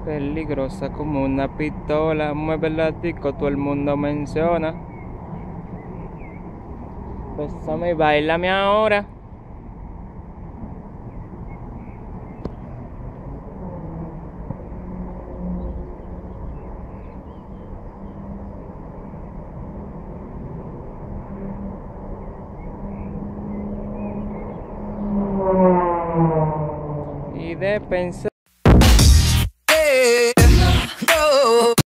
Peligrosa como una pistola, mueve el disco, todo el mundo menciona. Bésame y bailame ahora. Y de pensar